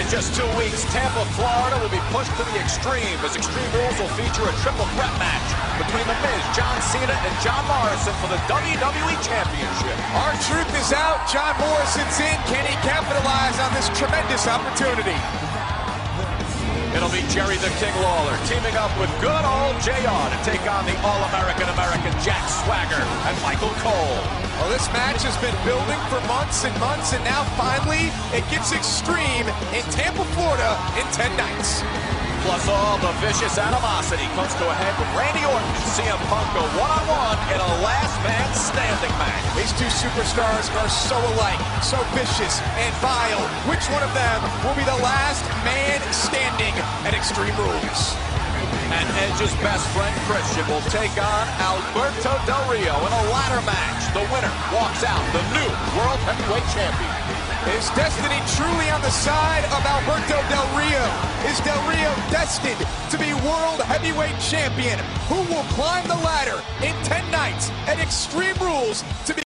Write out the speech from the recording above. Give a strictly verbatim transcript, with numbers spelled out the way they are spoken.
In just two weeks, Tampa, Florida will be pushed to the extreme as Extreme Rules will feature a triple threat match between The Miz, John Cena, and John Morrison for the W W E Championship. R-Truth is out. John Morrison's in. Can he capitalize on this tremendous opportunity? It'll be Jerry the King Lawler teaming up with good old J R to take on the All-American American Jack Swagger and Michael Cole. Well, this match has been building for months and months, and now finally it gets extreme in Tampa, Florida in ten nights. Plus all the vicious animosity comes to a head with Randy Orton and C M Punk go one-on-one in a last man standing match. These two superstars are so alike, so vicious and vile. Which one of them will be the last man standing at Extreme Rules? And Edge's best friend Christian will take on Alberto Del Rio in a ladder match. The winner walks out the new World Heavyweight Champion. Is destiny truly on the side of Alberto Del Rio? Is Del Rio destined to be World Heavyweight Champion? Who will climb the ladder in ten nights at Extreme Rules to be